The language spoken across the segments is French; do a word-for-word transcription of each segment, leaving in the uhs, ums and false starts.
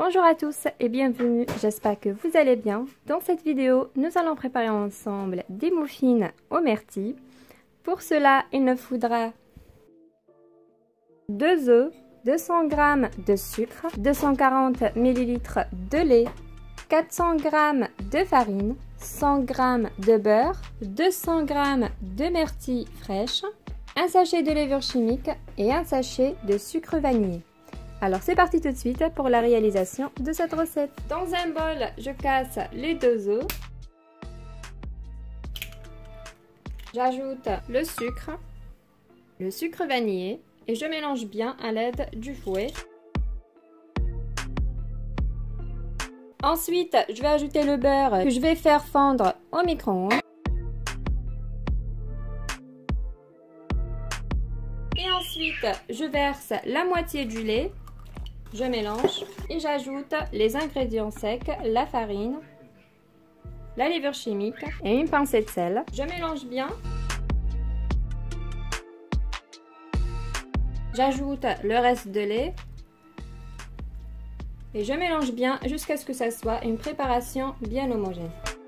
Bonjour à tous et bienvenue, j'espère que vous allez bien. Dans cette vidéo, nous allons préparer ensemble des muffins aux myrtilles. Pour cela, il nous faudra deux œufs, deux cents grammes de sucre, deux cent quarante millilitres de lait, quatre cents grammes de farine, cent grammes de beurre, deux cents grammes de myrtilles fraîches, un sachet de levure chimique et un sachet de sucre vanillé. Alors c'est parti tout de suite pour la réalisation de cette recette. Dans un bol, je casse les deux œufs. J'ajoute le sucre, le sucre vanillé et je mélange bien à l'aide du fouet. Ensuite, je vais ajouter le beurre que je vais faire fondre au micro-ondes. Et ensuite, je verse la moitié du lait. Je mélange et j'ajoute les ingrédients secs, la farine, la levure chimique et une pincée de sel. Je mélange bien. J'ajoute le reste de lait et je mélange bien jusqu'à ce que ça soit une préparation bien homogène.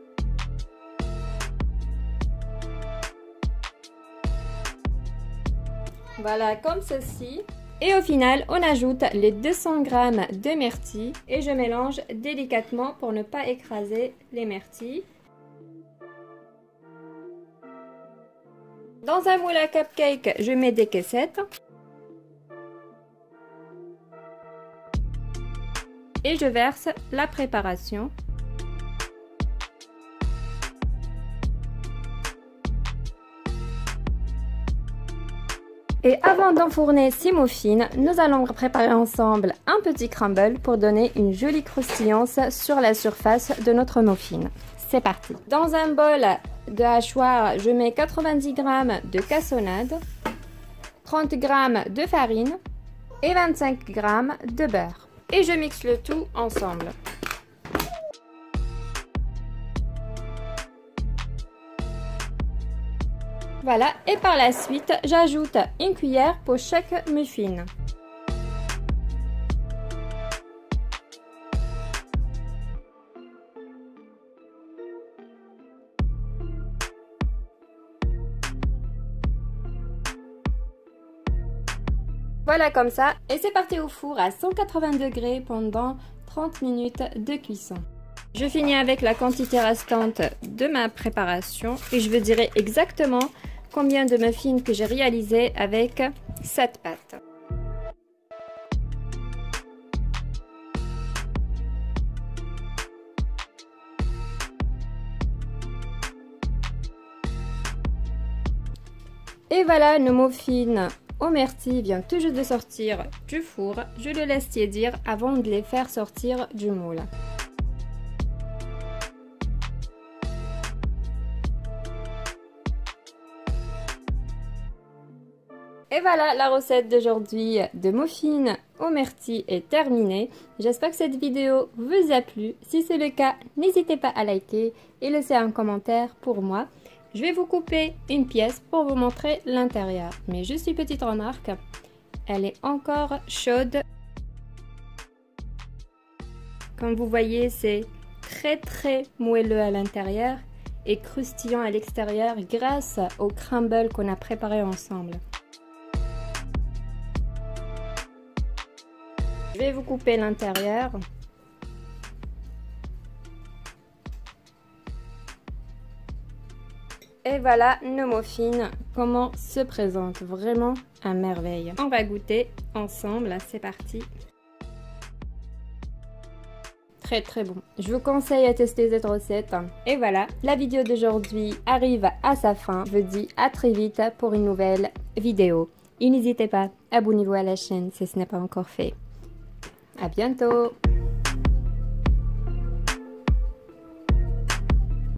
Voilà, comme ceci. Et au final, on ajoute les deux cents grammes de myrtilles et je mélange délicatement pour ne pas écraser les myrtilles. Dans un moule à cupcake, je mets des caissettes. Et je verse la préparation. Et avant d'enfourner ces muffins, nous allons préparer ensemble un petit crumble pour donner une jolie croustillance sur la surface de notre muffin. C'est parti! Dans un bol de hachoir, je mets quatre-vingt-dix grammes de cassonade, trente grammes de farine et vingt-cinq grammes de beurre. Et je mixe le tout ensemble. Voilà, et par la suite, j'ajoute une cuillère pour chaque muffin. Voilà comme ça, et c'est parti au four à cent quatre-vingts degrés pendant trente minutes de cuisson. Je finis avec la quantité restante de ma préparation et je vous dirai exactement combien de muffins que j'ai réalisé avec cette pâte. Et voilà, nos muffins aux myrtilles viennent tout juste de sortir du four. Je le laisse tiédir avant de les faire sortir du moule. Et voilà, la recette d'aujourd'hui de muffins aux myrtilles est terminée. J'espère que cette vidéo vous a plu. Si c'est le cas, n'hésitez pas à liker et laisser un commentaire pour moi. Je vais vous couper une pièce pour vous montrer l'intérieur. Mais juste une petite remarque, elle est encore chaude. Comme vous voyez, c'est très très moelleux à l'intérieur et croustillant à l'extérieur grâce au crumble qu'on a préparé ensemble. Je vais vous couper l'intérieur. Et voilà nos muffins, comment se présentent, vraiment à merveille. On va goûter ensemble, c'est parti. Très très bon. Je vous conseille à tester cette recette. Et voilà, la vidéo d'aujourd'hui arrive à sa fin. Je vous dis à très vite pour une nouvelle vidéo. Et n'hésitez pas, abonnez-vous à la chaîne si ce n'est pas encore fait. À bientôt!